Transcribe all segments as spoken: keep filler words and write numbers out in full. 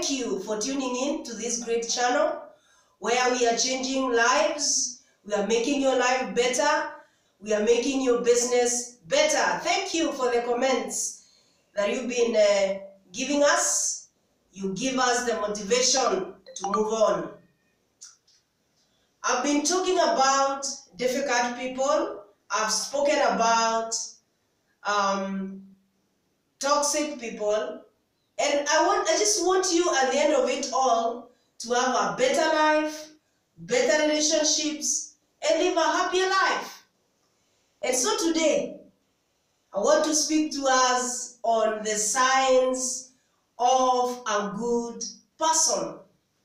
Thank you for tuning in to this great channel where we are changing lives. We are making your life better. We are making your business better. Thank you for the comments that you've been uh, giving us. You give us the motivation to move on. I've been talking about difficult people. I've spoken about um, toxic people. And I want, I just want you at the end of it all to have a better life, better relationships, and live a happier life. And so today, I want to speak to us on the signs of a good person.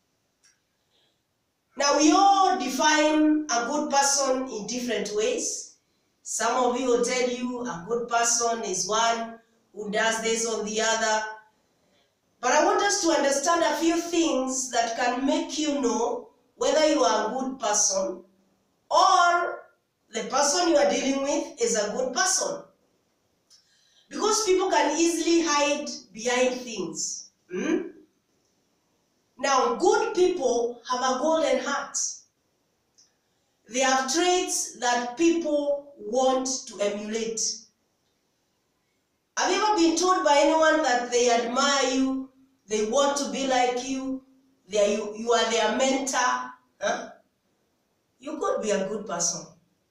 Now, we all define a good person in different ways. Some of you will tell you a good person is one who does this or the other. But I want us to understand a few things that can make you know whether you are a good person or the person you are dealing with is a good person. Because people can easily hide behind things. Hmm? Now, good people have a golden heart. They have traits that people want to emulate. Have you ever been told by anyone that they admire you, they want to be like you, they are, you, you are their mentor? Huh? You could be a good person.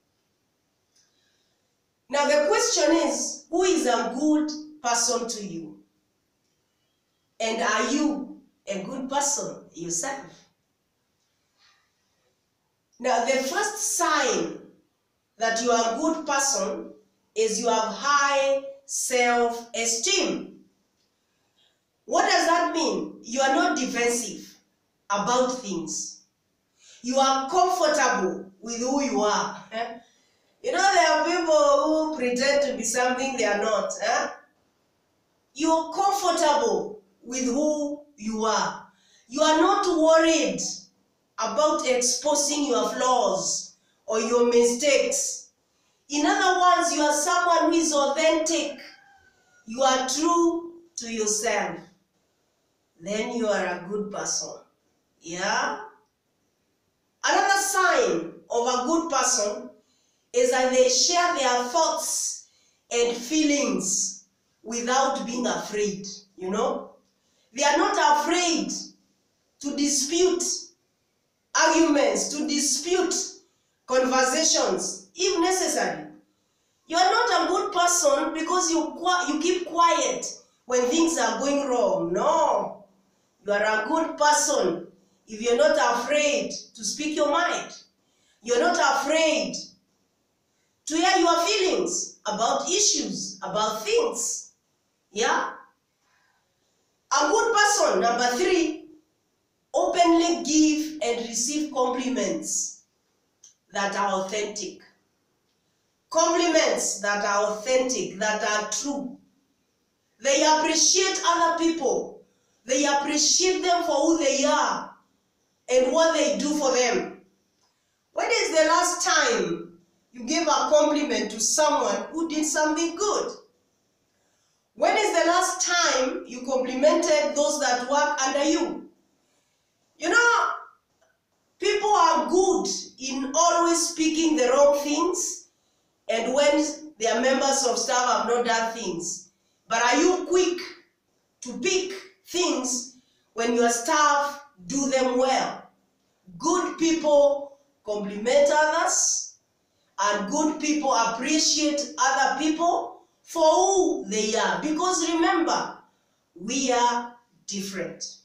Now the question is, who is a good person to you? And are you a good person yourself? Now the first sign that you are a good person is you have high self-esteem. What does that mean? You are not defensive about things. You are comfortable with who you are. Eh? You know, there are people who pretend to be something they are not. Eh? You are comfortable with who you are. You are not worried about exposing your flaws or your mistakes. In other words, you are someone who is authentic. You are true to yourself. Then you are a good person. Yeah? Another sign of a good person is that they share their thoughts and feelings without being afraid. You know? They are not afraid to dispute arguments, to dispute conversations, if necessary. You are not a good person because you, you keep quiet when things are going wrong. No. You are a good person if you're not afraid to speak your mind. You're not afraid to hear your feelings about issues, about things. Yeah? A good person, number three, openly give and receive compliments that are authentic. Compliments that are authentic, that are true. They appreciate other people. They appreciate them for who they are and what they do for them. When is the last time you gave a compliment to someone who did something good? When is the last time you complimented those that work under you? You know, people are good in always speaking the wrong things, and when their members of staff have not done things. But are you quick to pick things when your staff do them well? Good people compliment others, and good people appreciate other people for who they are. Because remember, we are different.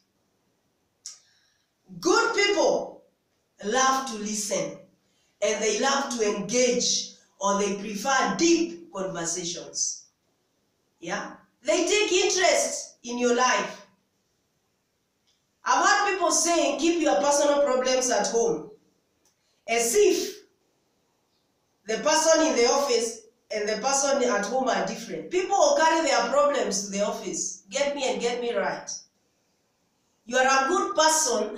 Good people love to listen, and they love to engage, or they prefer deep conversations. Yeah? They take interest in your life. I've heard people saying, keep your personal problems at home, as if the person in the office and the person at home are different. People will carry their problems to the office. Get me and get me right. You are a good person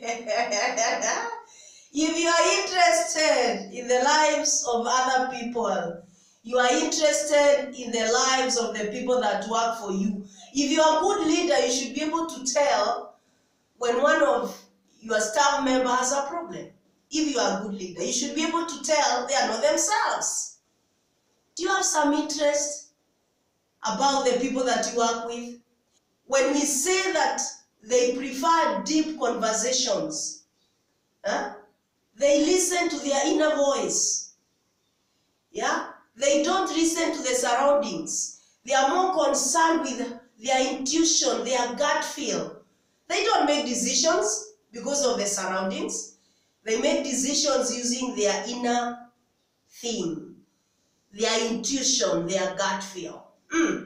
if you are interested in the lives of other people. You are interested in the lives of the people that work for you. If you are a good leader, you should be able to tell when one of your staff member has a problem. If you are a good leader, you should be able to tell they are not themselves. Do you have some interest about the people that you work with? When we say that they prefer deep conversations, huh? They listen to their inner voice. Yeah? They don't listen to the surroundings. They are more concerned with their intuition, their gut feel. They don't make decisions because of the surroundings. They make decisions using their inner thing, their intuition, their gut feel. Mm.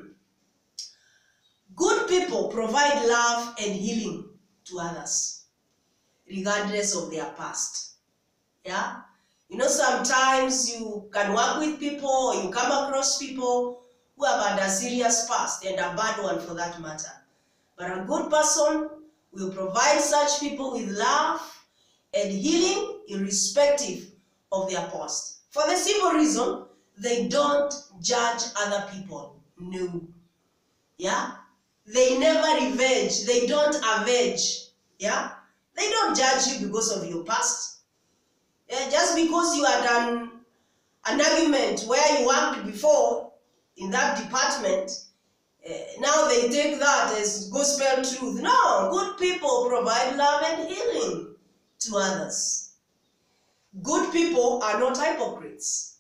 Good people provide love and healing to others, regardless of their past. Yeah? You know, sometimes you can work with people or you come across people who have had a serious past and a bad one for that matter. But a good person will provide such people with love and healing irrespective of their past. For the simple reason, they don't judge other people. No. Yeah? They never revenge. They don't avenge. Yeah? They don't judge you because of your past. Yeah? Just because you had an, an argument where you worked before in that department, uh, now they take that as gospel truth. No, good people provide love and healing to others. Good people are not hypocrites.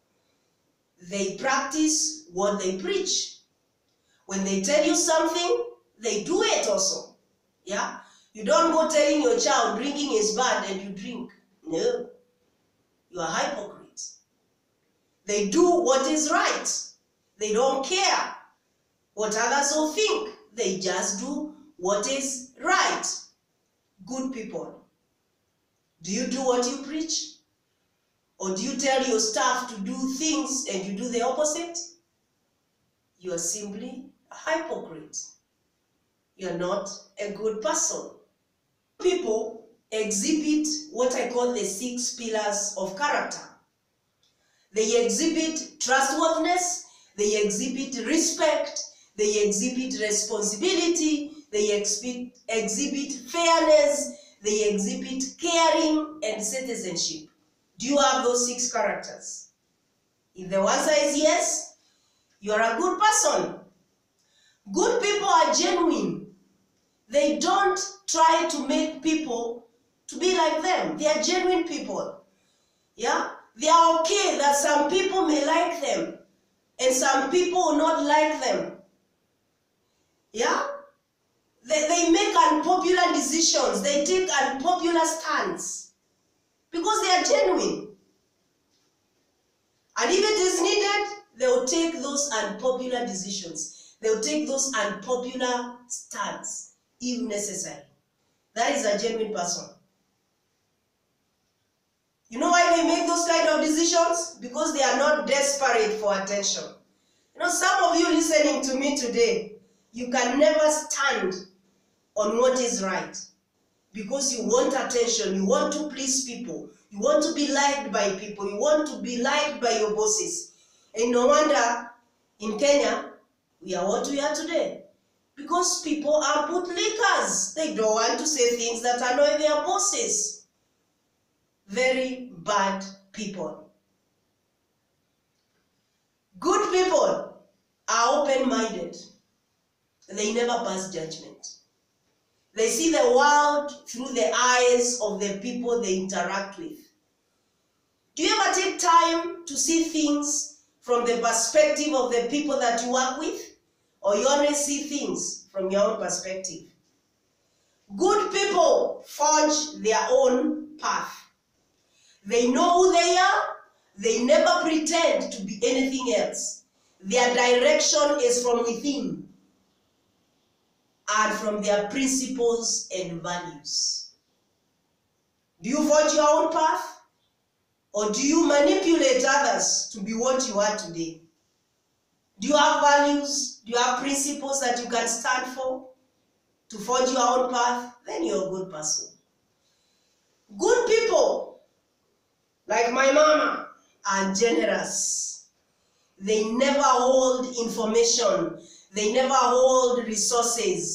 They practice what they preach. When they tell you something, they do it also. Yeah? You don't go telling your child drinking is bad and you drink. No. You are hypocrites. They do what is right. They don't care what others will think. They just do what is right. Good people. Do you do what you preach? Or do you tell your staff to do things and you do the opposite? You are simply a hypocrite. You are not a good person. People exhibit what I call the six pillars of character. They exhibit trustworthiness, they exhibit respect, they exhibit responsibility, they exhibit, exhibit fairness, they exhibit caring and citizenship. Do you have those six characters? If the answer is yes, you are a good person. Good people are genuine. They don't try to make people to be like them. They are genuine people. Yeah? They are okay that some people may like them and some people will not like them. Yeah? They, they make unpopular decisions. They take unpopular stands because they are genuine. And if it is needed, they will take those unpopular decisions. They will take those unpopular stands if necessary. That is a genuine person. You know why they make those kind of decisions? Because they are not desperate for attention. You know, some of you listening to me today, you can never stand on what is right because you want attention, you want to please people, you want to be liked by people, you want to be liked by your bosses. And no wonder in Kenya, we are what we are today. Because people are bootlickers. They don't want to say things that annoy their bosses. Very bad people. Good people are open-minded. They never pass judgment. They see the world through the eyes of the people they interact with. Do you ever take time to see things from the perspective of the people that you work with? Or you only see things from your own perspective? Good people forge their own path. They know who they are. They never pretend to be anything else. Their direction is from within and from their principles and values. Do you forge your own path? Or do you manipulate others to be what you are today? Do you have values? Do you have principles that you can stand for to forge your own path? Then you're a good person. Good people, like my mama, are generous. They never hold information. They never hold resources.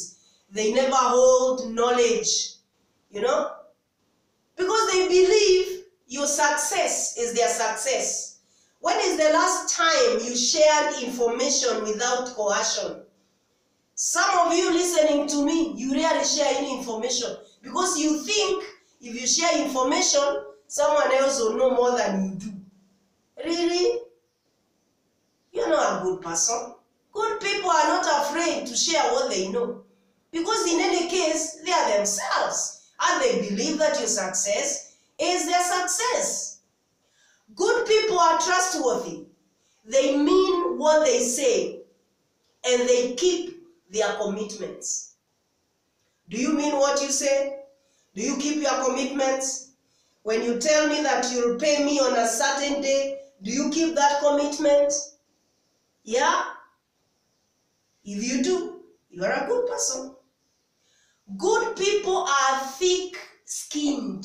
They never hold knowledge, you know, because they believe your success is their success. When is the last time you shared information without coercion? Some of you listening to me, you rarely share any information because you think if you share information, someone else will know more than you do. Really? You're not a good person. Good people are not afraid to share what they know because in any case, they are themselves and they believe that your success is their success. Good people are trustworthy. They mean what they say and they keep their commitments. Do you mean what you say? Do you keep your commitments? When you tell me that you'll pay me on a certain day, do you keep that commitment? Yeah? If you do, you are a good person. Good people are thick-skinned.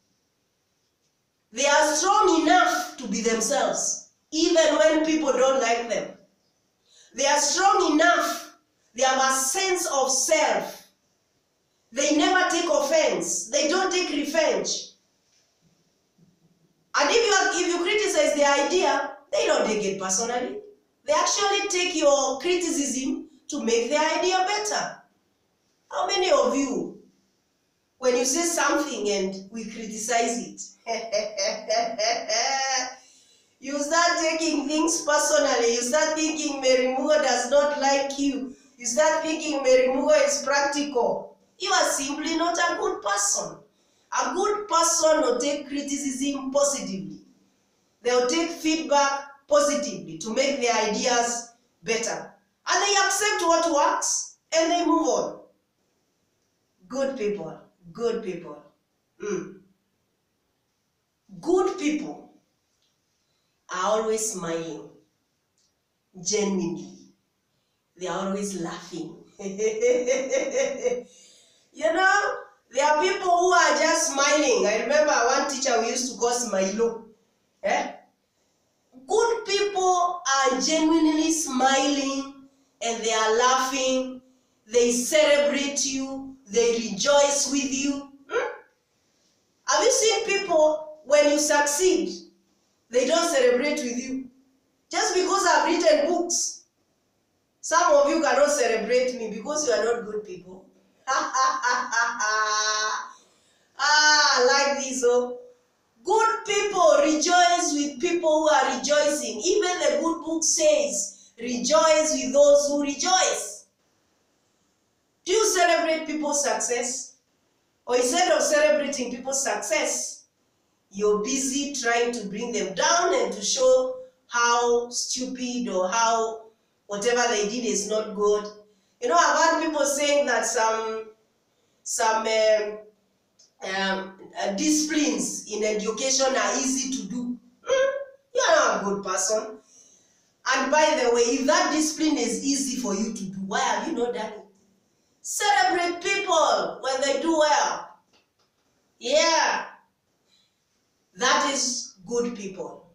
They are strong enough to be themselves, even when people don't like them. They are strong enough. They have a sense of self. They never take offense. They don't take revenge. And if you, if you criticize their idea, they don't take it personally. They actually take your criticism to make their idea better. How many of you, when you say something and we criticize it, you start taking things personally, you start thinking Mary Mugo does not like you, you start thinking Mary Mugo is practical. You are simply not a good person. A good person will take criticism positively. They will take feedback positively to make their ideas better. And they accept what works and they move on. Good people, good people. Mm. Good people are always smiling, genuinely. They are always laughing. You know, there are people who are just smiling. I remember one teacher we used to call Smilo. Eh? Good people are genuinely smiling and they are laughing. They celebrate you. They rejoice with you. Hmm? Have you seen people, when you succeed, they don't celebrate with you? Just because I've written books. Some of you cannot celebrate me because you are not good people. Ah, like this. Oh. Good people rejoice with people who are rejoicing. Even the good book says, rejoice with those who rejoice. Do you celebrate people's success? Or instead of celebrating people's success, you're busy trying to bring them down and to show how stupid or how whatever they did is not good. You know, I've heard people saying that some some um, um, uh, disciplines in education are easy to do. Mm, you're not a good person. And by the way, if that discipline is easy for you to do, why have you not done it? Celebrate people when they do well. Yeah. That is good people.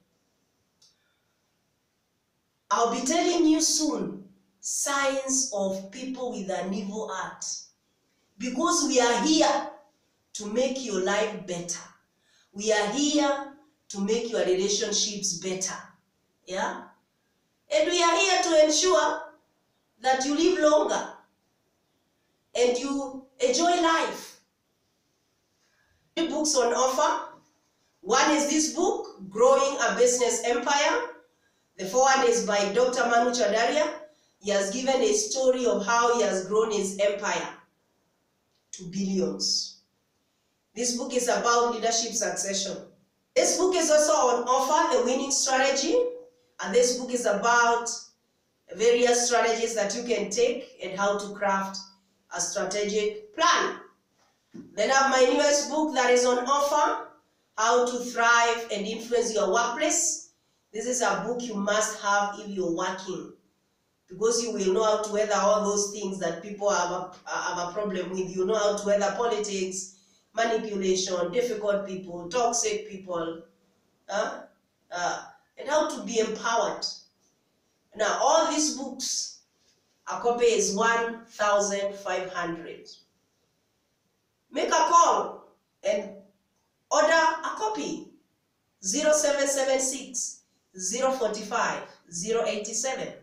I'll be telling you soon signs of people with an evil heart. Because we are here to make your life better. We are here to make your relationships better. Yeah? And we are here to ensure that you live longer and you enjoy life. Two books on offer. One is this book, Growing a Business Empire. The foreword is by Doctor Manu Chadaria. He has given a story of how he has grown his empire to billions. This book is about leadership succession. This book is also on offer, The Winning Strategy. And this book is about various strategies that you can take and how to craft a strategic plan. Then I have my newest book that is on offer, How to Thrive and Influence Your Workplace. This is a book you must have if you're working, because you will know how to weather all those things that people have a, have a problem with. You know how to weather politics, manipulation, difficult people, toxic people, uh, uh, and how to be empowered. Now, all these books A copy is one thousand five hundred. Make a call and order a copy. zero seven seven six, zero four five, zero eight seven.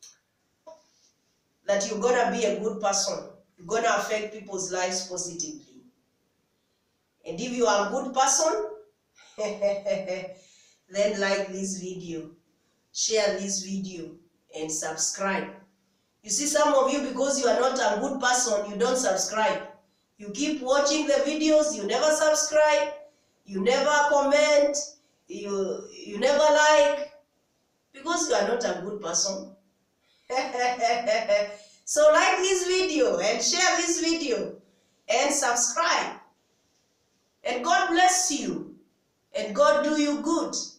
That you're gonna be a good person. You're gonna affect people's lives positively. And if you are a good person, then like this video, share this video, and subscribe. You see, some of you, because you are not a good person, you don't subscribe. You keep watching the videos, you never subscribe, you never comment, you, you never like, because you are not a good person. So like this video and share this video and subscribe. And God bless you. And God do you good.